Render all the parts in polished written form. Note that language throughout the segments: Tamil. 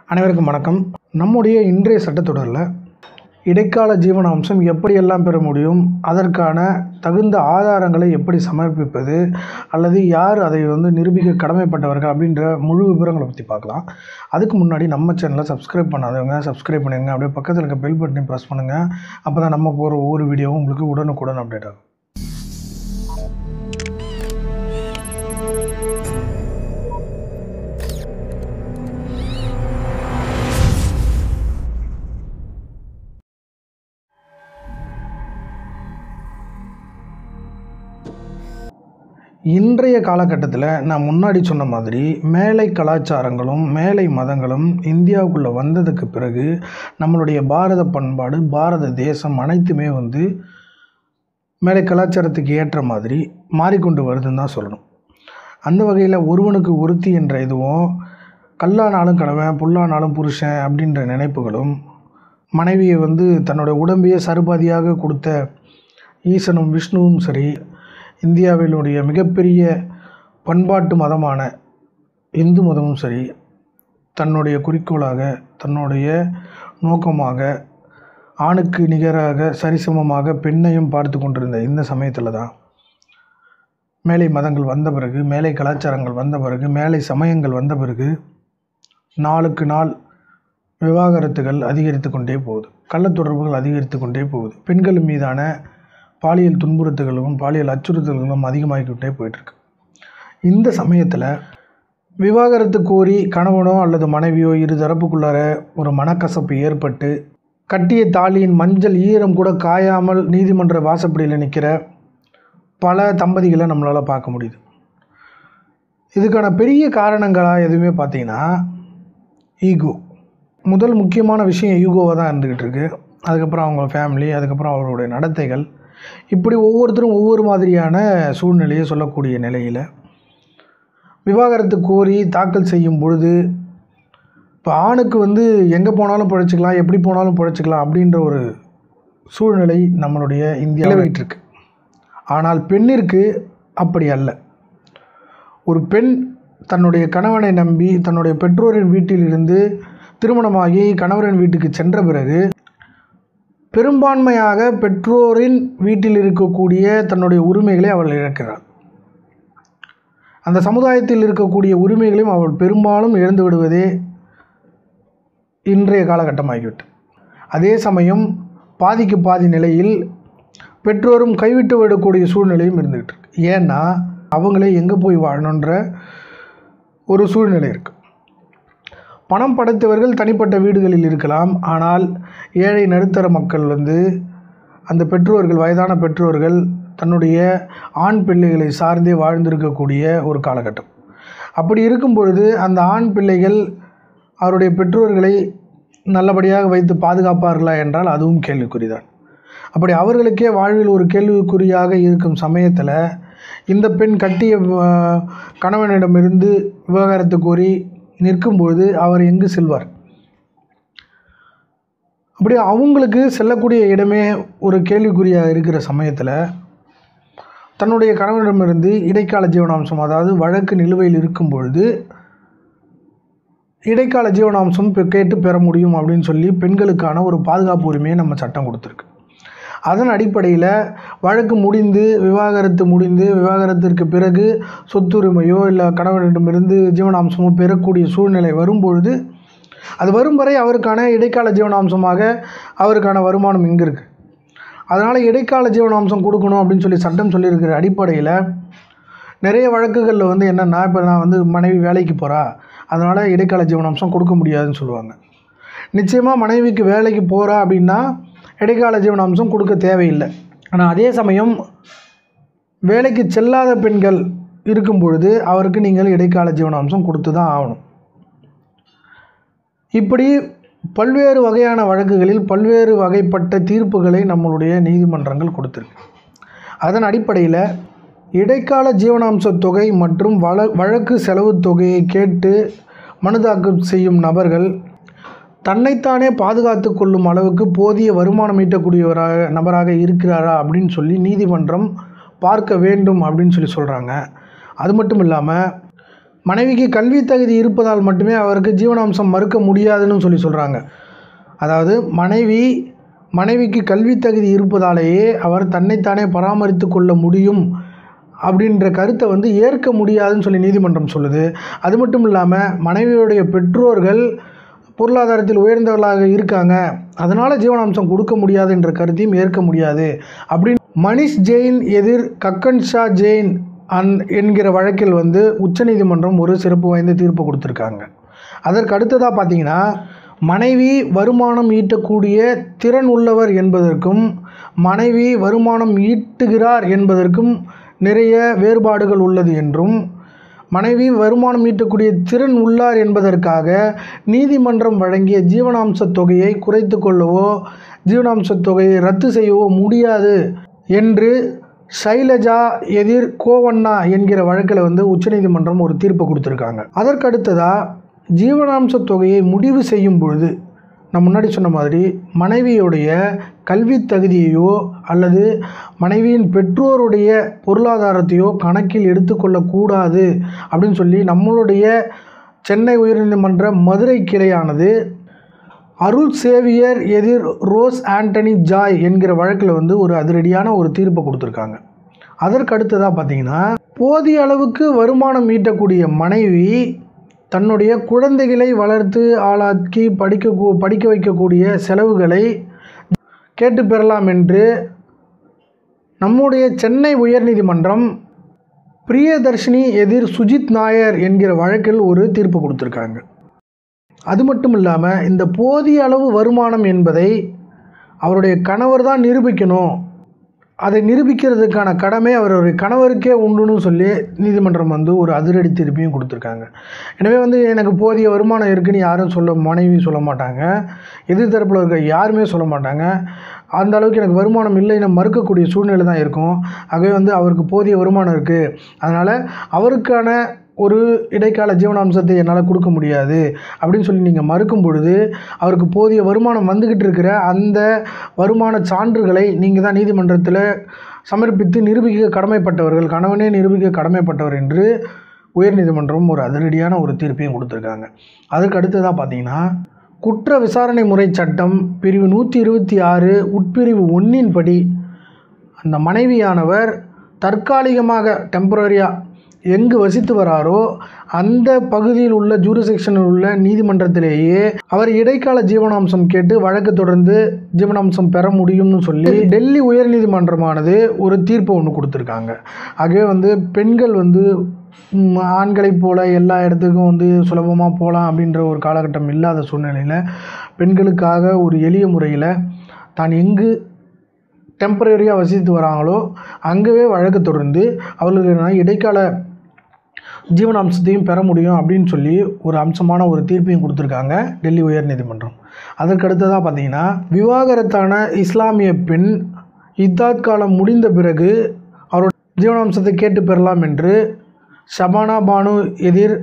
அனைவருக்கும் வணக்கம். நம்முடைய இன்றைய சட்டத்தொடரில் இடைக்கால ஜீவன அம்சம் எப்படியெல்லாம் பெற முடியும், அதற்கான தகுந்த ஆதாரங்களை எப்படி சமர்ப்பிப்பது, அல்லது யார் அதை நிரூபிக்க கடமைப்பட்டவர்கள் அப்படின்ற முழு விவரங்களை பற்றி பார்க்கலாம். அதுக்கு முன்னாடி நம்ம சேனலை சப்ஸ்கிரைப் பண்ணாதவங்க சப்ஸ்கிரைப் பண்ணுங்கள். அப்படியே பக்கத்தில் இருக்க பெல் பட்டனையும் ப்ரெஸ் பண்ணுங்கள். அப்போ தான் நம்ம போகிற ஒவ்வொரு வீடியோவும் உங்களுக்கு உடனுக்குடன் அப்டேட் ஆகும். இன்றைய காலகட்டத்தில் நான் முன்னாடி சொன்ன மாதிரி மேலை கலாச்சாரங்களும் மேலை மதங்களும் இந்தியாவுக்குள்ளே வந்ததுக்கு பிறகு நம்மளுடைய பாரத பண்பாடு, பாரத தேசம் அனைத்துமே மேலை கலாச்சாரத்துக்கு ஏற்ற மாதிரி மாறிக்கொண்டு வருதுன்னு தான் சொல்லணும். அந்த வகையில் ஒருவனுக்கு ஒருத்தி என்ற இதுவும், கல்லானாலும் கணவன் புல்லானாலும் புருஷன் அப்படின்ற நினைப்புகளும், மனைவியை தன்னுடைய உடம்பையே சருபாதியாக கொடுத்த ஈசனும் விஷ்ணுவும் சரி, இந்தியாவினுடைய மிகப்பெரிய பண்பாட்டு மதமான இந்து மதமும் சரி, தன்னுடைய குறிக்கோளாக, தன்னுடைய நோக்கமாக ஆணுக்கு நிகராக சரிசமமாக பெண்ணையும் பார்த்து கொண்டிருந்த இந்த சமயத்தில் தான் மேலை மதங்கள் வந்த பிறகு, மேலை கலாச்சாரங்கள் வந்த பிறகு, மேலை சமயங்கள் வந்த பிறகு நாளுக்கு நாள் விவாகரத்துகள் அதிகரித்து கொண்டே போகுது, கள்ளத்தொடர்புகள் அதிகரித்து கொண்டே போகுது, பெண்கள் மீதான பாலியல் துன்புறுத்தல்களும் பாலியல் அச்சுறுத்தல்களும் அதிகமாகிக்கிட்டே போயிட்டுருக்கு. இந்த சமயத்தில் விவாகரத்து கோரி கணவனோ அல்லது மனைவியோ இரு தரப்புக்குள்ளார ஒரு மனக்கசப்பு ஏற்பட்டு கட்டிய தாலியின் மஞ்சள் ஈரம் கூட காயாமல் நீதிமன்ற வாசப்படியில் நிற்கிற பல தம்பதிகளை நம்மளால் பார்க்க முடியுது. இதுக்கான பெரிய காரணங்களாக எதுவுமே பார்த்திங்கன்னா ஈகோ. முதல் முக்கியமான விஷயம் ஈகோவாக தான் இருந்துக்கிட்டு இருக்குது. அதுக்கப்புறம் அவங்க ஃபேமிலி, அதுக்கப்புறம் அவர்களுடைய நடத்தைகள், இப்படி ஒவ்வொருத்தரும் ஒவ்வொரு மாதிரியான சூழ்நிலையை சொல்லக்கூடிய நிலையில் விவாகரத்து கோரி தாக்கல் செய்யும் பொழுது, இப்போ ஆணுக்கு எங்கே போனாலும் பிழைச்சிக்கலாம், எப்படி போனாலும் பிழைச்சிக்கலாம் அப்படின்ற ஒரு சூழ்நிலை நம்மளுடைய இந்தியாவில் இருக்கு. ஆனால் பெண்ணிற்கு அப்படி அல்ல. ஒரு பெண் தன்னுடைய கணவனை நம்பி தன்னுடைய பெற்றோரின் வீட்டிலிருந்து திருமணமாகி கணவரின் வீட்டுக்கு சென்ற பிறகு பெரும்பான்மையாக பெற்றோரின் வீட்டில் இருக்கக்கூடிய தன்னுடைய உரிமைகளை அவள் இழக்கிறாள். அந்த சமுதாயத்தில் இருக்கக்கூடிய உரிமைகளையும் அவள் பெரும்பாலும் இழந்து விடுவதே இன்றைய காலகட்டமாகிவிட்டு. அதே சமயம் பாதிக்கு பாதி நிலையில் பெற்றோரும் கைவிட்டு விடக்கூடிய சூழ்நிலையும் இருந்துகிட்டு இருக்கு. ஏன்னா அவங்களே எங்கே போய் வாழணுன்ற ஒரு சூழ்நிலை இருக்குது. பணம் படைத்தவர்கள் தனிப்பட்ட வீடுகளில் இருக்கலாம். ஆனால் ஏழை நடுத்தர மக்கள் அந்த பெற்றோர்கள், வயதான பெற்றோர்கள் தன்னுடைய ஆண் பிள்ளைகளை சார்ந்தே வாழ்ந்திருக்கக்கூடிய ஒரு காலகட்டம். அப்படி இருக்கும் பொழுது அந்த ஆண் பிள்ளைகள் அவருடைய பெற்றோர்களை நல்லபடியாக வைத்து பாதுகாப்பார்களா என்றால் அதுவும் கேள்விக்குறிதான். அப்படி அவர்களுக்கே வாழ்வில் ஒரு கேள்விக்குறியாக இருக்கும் சமயத்தில் இந்த பெண் கட்டிய கணவனிடமிருந்து விவாகரத்து கோரி நிற்கும்பொழுது அவர் எங்கு செல்வார்? அப்படி அவங்களுக்கு செல்லக்கூடிய இடமே ஒரு கேள்விக்குறியாக இருக்கிற சமயத்தில் தன்னுடைய கணவனிடமிருந்து இடைக்கால ஜீவனாம்சம், அதாவது வழக்கு நிலுவையில் இருக்கும் பொழுது இடைக்கால ஜீவனாம்சம் கேட்டு பெற முடியும் அப்படின்னு சொல்லி பெண்களுக்கான ஒரு பாதுகாப்பு உரிமையை நம்ம சட்டம் கொடுத்துருக்கு. அதன் அடிப்படையில் வழக்கு முடிந்து விவாகரத்திற்கு பிறகு சொத்துரிமையோ இல்லை கணவனிடமிருந்து ஜீவனாம்சமோ பெறக்கூடிய சூழ்நிலை வரும்பொழுது, அது வரும் வரை அவருக்கான இடைக்கால ஜீவனாம்சமாக அவருக்கான வருமானம் இங்கே இருக்குது. அதனால் இடைக்கால ஜீவனாம்சம் கொடுக்கணும் அப்படின்னு சொல்லி சட்டம் சொல்லியிருக்கிற அடிப்படையில் நிறைய வழக்குகளில் என்னென்னா, இப்போ நான் மனைவி வேலைக்கு போகிறா, அதனால் இடைக்கால ஜீவனாம்சம் கொடுக்க முடியாதுன்னு சொல்லுவாங்க. நிச்சயமாக மனைவிக்கு வேலைக்கு போகிறா அப்படின்னா இடைக்கால ஜீவனாம்சம் கொடுக்க தேவையில்லை. ஆனால் அதே சமயம் வேலைக்கு செல்லாத பெண்கள் இருக்கும் பொழுது அவருக்கு நீங்கள் இடைக்கால ஜீவனாம்சம் கொடுத்து தான் ஆகணும். இப்படி பல்வேறு வகையான வழக்குகளில் பல்வேறு வகைப்பட்ட தீர்ப்புகளை நம்மளுடைய நீதிமன்றங்கள் கொடுத்துருக்கு. அதன் அடிப்படையில் இடைக்கால ஜீவனாம்ச தொகை மற்றும் வழக்கு செலவு தொகையை கேட்டு மனு தாக்கல் செய்யும் நபர்கள் தன்னைத்தானே பாதுகாத்து கொள்ளும் அளவுக்கு போதிய வருமானம் நபராக இருக்கிறாரா அப்படின்னு சொல்லி நீதிமன்றம் பார்க்க வேண்டும் அப்படின்னு சொல்லி சொல்கிறாங்க. அது மட்டும் இல்லாமல் மனைவிக்கு கல்வி தகுதி இருப்பதால் மட்டுமே அவருக்கு ஜீவனாம்சம் மறுக்க முடியாதுன்னு சொல்கிறாங்க. அதாவது மனைவிக்கு கல்வி தகுதி இருப்பதாலேயே அவர் தன்னைத்தானே பராமரித்து கொள்ள முடியும் அப்படின்ற கருத்தை ஏற்க முடியாதுன்னு நீதிமன்றம் சொல்லுது. அது மட்டும் இல்லாமல் மனைவியுடைய பெற்றோர்கள் பொருளாதாரத்தில் உயர்ந்தவர்களாக இருக்காங்க, அதனால் ஜீவனாம்சம் கொடுக்க முடியாது என்ற கருத்தையும் ஏற்க முடியாது அப்படின்னு மனிஷ் ஜெயின் எதிர் கக்கன்ஷா ஜெயின் என்கிற வழக்கில் உச்சநீதிமன்றம் ஒரு சிறப்பு வாய்ந்த தீர்ப்பு கொடுத்துருக்காங்க. அதற்கு அடுத்ததாக பார்த்தீங்கன்னா, மனைவி வருமானம் ஈட்டக்கூடிய திறன் உள்ளவர் என்பதற்கும் மனைவி வருமானம் ஈட்டுகிறார் என்பதற்கும் நிறைய வேறுபாடுகள் உள்ளது என்றும், மனைவி வருமானம் ஈட்டக்கூடிய திறன் உள்ளார் என்பதற்காக நீதிமன்றம் வழங்கிய ஜீவனாம்ச தொகையை குறைத்து கொள்ளவோ ஜீவனாம்ச தொகையை ரத்து செய்யவோ முடியாது என்று சைலஜா எதிர் கோவண்ணா என்கிற வழக்கில் உச்சநீதிமன்றம் ஒரு தீர்ப்பு கொடுத்துருக்காங்க. அதற்கு அடுத்ததாக ஜீவனாம்ச தொகையை முடிவு செய்யும் பொழுது நான் முன்னாடி சொன்ன மாதிரி மனைவியுடைய கல்வி தகுதியையோ அல்லது மனைவியின் பெற்றோருடைய பொருளாதாரத்தையோ கணக்கில் எடுத்துக்கொள்ளக்கூடாது அப்படின்னு நம்மளுடைய சென்னை உயர்நீதிமன்ற மதுரை கிளையானது அருள் சேவியர் எதிர் ரோஸ் ஆண்டனி ஜாய் என்கிற வழக்கில் ஒரு அதிரடியான ஒரு தீர்ப்பை கொடுத்துருக்காங்க. அதற்கு அடுத்ததாக பார்த்தீங்கன்னா, போதிய அளவுக்கு வருமானம் ஈட்டக்கூடிய மனைவி தன்னுடைய குழந்தைகளை வளர்த்து ஆளாக்கி படிக்க வைக்கக்கூடிய செலவுகளை கேட்டு பெறலாம் என்று நம்முடைய சென்னை உயர்நீதிமன்றம் பிரியதர்ஷினி எதிர் சுஜித் நாயர் என்கிற வழக்கில் ஒரு தீர்ப்பு கொடுத்துருக்காங்க. அது மட்டும் இல்லாமல் இந்த போதிய அளவு வருமானம் என்பதை அவருடைய கணவர் தான் நிரூபிக்கணும், அதை நிரூபிக்கிறதுக்கான கடமை அவருடைய கணவருக்கே உண்டுன்னு நீதிமன்றம் ஒரு அதிரடி தீர்ப்பையும் கொடுத்துருக்காங்க. எனவே எனக்கு போதிய வருமானம் இருக்குன்னு யாரும் மனைவி சொல்ல மாட்டாங்க, எதிர்த்தரப்பில் இருக்க யாருமே சொல்ல மாட்டாங்க. அந்த அளவுக்கு எனக்கு வருமானம் இல்லைன்னு மறுக்கக்கூடிய சூழ்நிலை தான் இருக்கும். ஆகவே அவருக்கு போதிய வருமானம் இருக்குது, அதனால் அவருக்கான ஒரு இடைக்கால ஜீவனாம்சத்தை என்னால் கொடுக்க முடியாது அப்படின்னு நீங்கள் மறுக்கும் பொழுது அவருக்கு போதிய வருமானம் வந்துக்கிட்டு இருக்கிற அந்த வருமான சான்றுகளை நீங்கள் தான் நீதிமன்றத்தில் சமர்ப்பித்து நிரூபிக்க கடமைப்பட்டவர்கள், கணவனே நிரூபிக்க கடமைப்பட்டவர் என்று உயர்நீதிமன்றம் ஒரு அதிரடியான ஒரு தீர்ப்பையும் கொடுத்துருக்காங்க. அதுக்கு அடுத்ததாக பார்த்தீங்கன்னா, குற்ற விசாரணை முறை சட்டம் பிரிவு 126 உட்பிரிவு 1 படி அந்த மனைவியானவர் தற்காலிகமாக டெம்பரரியாக எங்கு வசித்து வராரோ அந்த பகுதியில் உள்ள ஜூரிசெக்ஷனில் உள்ள நீதிமன்றத்திலேயே அவர் இடைக்கால ஜீவனாம்சம் கேட்டு வழக்கு தொடர்ந்து ஜீவனாம்சம் பெற முடியும்னு டெல்லி உயர்நீதிமன்றமானது ஒரு தீர்ப்பு ஒன்று கொடுத்துருக்காங்க. ஆகவே பெண்கள் ஆண்களைப் போல எல்லா இடத்துக்கும் சுலபமாக போகலாம் அப்படின்ற ஒரு காலகட்டம் இல்லாத சூழ்நிலையில் பெண்களுக்காக ஒரு எளிய முறையில் தான் எங்கு டெம்பரரியாக வசித்து வராங்களோ அங்கவே வழக்கு தொடர்ந்து அவர்களுக்கு இடைக்கால ஜீவனாம்சத்தையும் பெற முடியும் அப்படின்னு ஒரு அம்சமான ஒரு தீர்ப்பையும் கொடுத்துருக்காங்க டெல்லி உயர்நீதிமன்றம். அதற்கு அடுத்ததாக பார்த்தீங்கன்னா, விவாகரத்தான இஸ்லாமிய பெண் இத்தாத் காலம் முடிந்த பிறகு அவரோட ஜீவனாம்சத்தை கேட்டு பெறலாம் என்று ஷபானா பானு எதிர்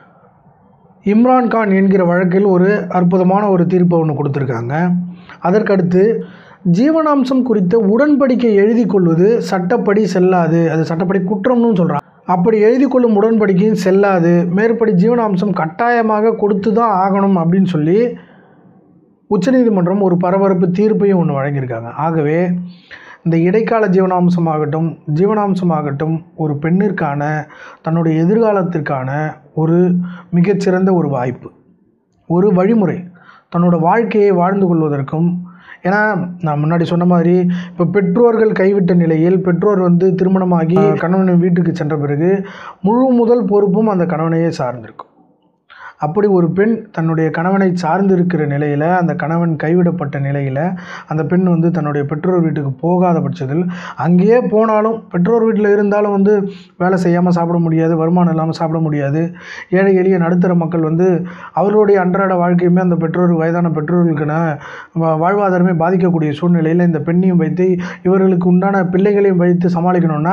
இம்ரான்கான் என்கிற வழக்கில் ஒரு அற்புதமான ஒரு தீர்ப்பை ஒன்று கொடுத்துருக்காங்க. அதற்கடுத்து ஜீவனாம்சம் குறித்த உடன்படிக்கை எழுதி கொள்வது சட்டப்படி செல்லாது, அது சட்டப்படி குற்றம்னு சொல்கிறாங்க. அப்படி எழுதி கொள்ளும் உடன்படிக்கையும் செல்லாது, மேற்படி ஜீவனாம்சம் கட்டாயமாக கொடுத்து தான் ஆகணும் அப்படின்னு உச்சநீதிமன்றம் ஒரு பரபரப்பு தீர்ப்பையும் ஒன்று வழங்கியிருக்காங்க. ஆகவே இந்த இடைக்கால ஜீவனாம்சமாகட்டும் ஒரு பெண்ணிற்கான தன்னுடைய எதிர்காலத்திற்கான ஒரு மிகச்சிறந்த ஒரு வாய்ப்பு, ஒரு வழிமுறை, தன்னோட வாழ்க்கையை வாழ்ந்து கொள்வதற்கும். ஏன்னா நான் முன்னாடி சொன்ன மாதிரி இப்போ பெற்றோர்கள் கைவிட்ட நிலையில் பெற்றோர் திருமணமாகி கணவன் வீட்டுக்கு சென்ற பிறகு முழு முதல் பொறுப்பும் அந்த கணவனையே சார்ந்திருக்கும். அப்படி ஒரு பெண் தன்னுடைய கணவனை சார்ந்து இருக்கிற நிலையில், அந்த கணவன் கைவிடப்பட்ட நிலையில் அந்த பெண் தன்னுடைய பெற்றோர் வீட்டுக்கு போகாத பட்சத்தில், அங்கேயே போனாலும் பெற்றோர் வீட்டில் இருந்தாலும் வேலை செய்யாமல் சாப்பிட முடியாது, வருமானம் இல்லாமல் சாப்பிட முடியாது. ஏழை எளிய நடுத்தர மக்கள் அவர்களுடைய அன்றாட வாழ்க்கையுமே அந்த வயதான பெற்றோர்களுக்கான வாழ்வாதாரமே பாதிக்கக்கூடிய சூழ்நிலையில் இந்த பெண்ணையும் வைத்து இவர்களுக்கு உண்டான பிள்ளைகளையும் வைத்து சமாளிக்கணும்னா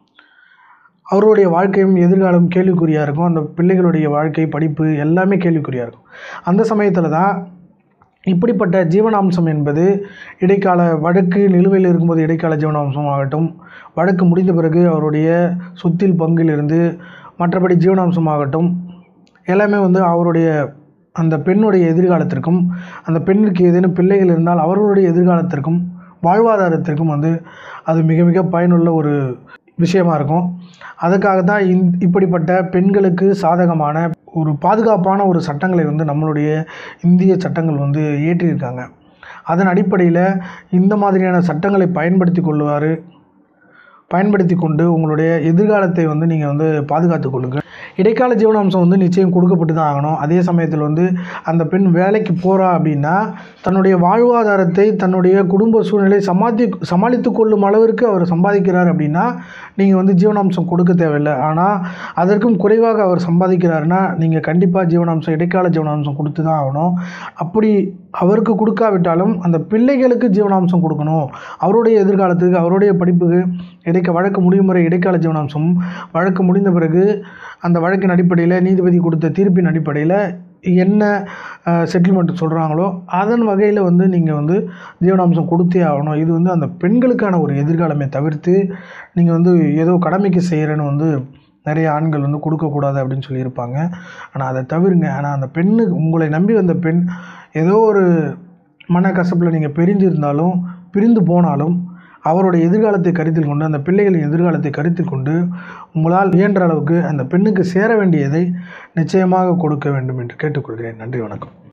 அவருடைய வாழ்க்கையும் எதிர்காலம் கேள்விக்குறியாக இருக்கும். அந்த பிள்ளைகளுடைய வாழ்க்கை, படிப்பு எல்லாமே கேள்விக்குறியாக இருக்கும். அந்த சமயத்தில் தான் இப்படிப்பட்ட ஜீவனாம்சம் என்பது இடைக்கால வழக்கு நிலுவையில் இருக்கும்போது இடைக்கால ஜீவனாம்சம் ஆகட்டும், வழக்கு முடிந்த பிறகு அவருடைய சொத்தில் பங்கிலிருந்து மற்றபடி ஜீவனாம்சமாகட்டும் எல்லாமே வந்து அவருடைய அந்த பெண்ணுடைய எதிர்காலத்திற்கும், அந்த பெண்ணுக்கு ஏதேனும் பிள்ளைகள் இருந்தால் அவர்களுடைய எதிர்காலத்திற்கும் வாழ்வாதாரத்திற்கும் வந்து அது மிக மிக பயனுள்ள ஒரு விஷயமா இருக்கும். அதுக்காக தான் இப்படிப்பட்ட பெண்களுக்கு சாதகமான ஒரு பாதுகாப்பான ஒரு சட்டங்களை வந்து நம்மளுடைய இந்திய சட்டங்கள் வந்து இயற்றியிருக்காங்க. அதன் அடிப்படையில் இந்த மாதிரியான சட்டங்களை பயன்படுத்தி கொண்டு உங்களுடைய எதிர்காலத்தை வந்து நீங்கள் வந்து பாதுகாத்து கொள்ளுங்கள். இடைக்கால ஜீவனாம்சம் வந்து நிச்சயம் கொடுக்கப்பட்டு தான் ஆகணும். அதே சமயத்தில் வந்து அந்த பெண் வேலைக்கு போகிறா அப்படின்னா தன்னுடைய வாழ்வாதாரத்தை தன்னுடைய குடும்ப சூழ்நிலை சமாளித்து கொள்ளும் அளவிற்கு அவர் சம்பாதிக்கிறார் அப்படின்னா நீங்கள் வந்து ஜீவனாம்சம் கொடுக்க தேவையில்லை. ஆனால் அதற்கும் குறைவாக அவர் சம்பாதிக்கிறாருன்னா நீங்கள் கண்டிப்பாக இடைக்கால ஜீவனாம்சம் கொடுத்து தான் ஆகணும். அப்படி அவருக்கு கொடுக்காவிட்டாலும் அந்த பிள்ளைகளுக்கு ஜீவனாம்சம் கொடுக்கணும். அவருடைய எதிர்காலத்துக்கு, அவருடைய படிப்புக்கு வழக்கு முடியும் முறை இடைக்கால ஜீவனாம்சம் வழக்கு முடிந்த பிறகு அந்த வழக்கின் அடிப்படையில் நீதிபதி கொடுத்த தீர்ப்பின் அடிப்படையில் என்ன செட்டில்மெண்ட் சொல்கிறாங்களோ அதன் வகையில் வந்து நீங்கள் வந்து ஜீவனாம்சம் கொடுத்தே ஆகணும். இது வந்து அந்த பெண்களுக்கான ஒரு எதிர்காலமே தவிர்த்து நீங்கள் வந்து ஏதோ கடமைக்கு செய்கிறேன்னு வந்து நிறைய ஆண்கள் வந்து கொடுக்கக்கூடாது அப்படின்னு சொல்லியிருப்பாங்க. ஆனால் அதை தவிருங்க. ஆனால் அந்த பெண்ணுக்கு உங்களை நம்பி வந்த பெண் ஏதோ ஒரு மனக்கசப்பில் நீங்கள் பிரிந்து போனாலும் அவருடைய எதிர்காலத்தை கருத்தில் கொண்டு, அந்த பிள்ளைகளின் எதிர்காலத்தை கருத்தில் கொண்டு உங்களால் இயன்ற அளவுக்கு அந்த பெண்ணுக்கு சேர வேண்டியதை நிச்சயமாக கொடுக்க வேண்டும் என்று கேட்டுக்கொள்கிறேன். நன்றி, வணக்கம்.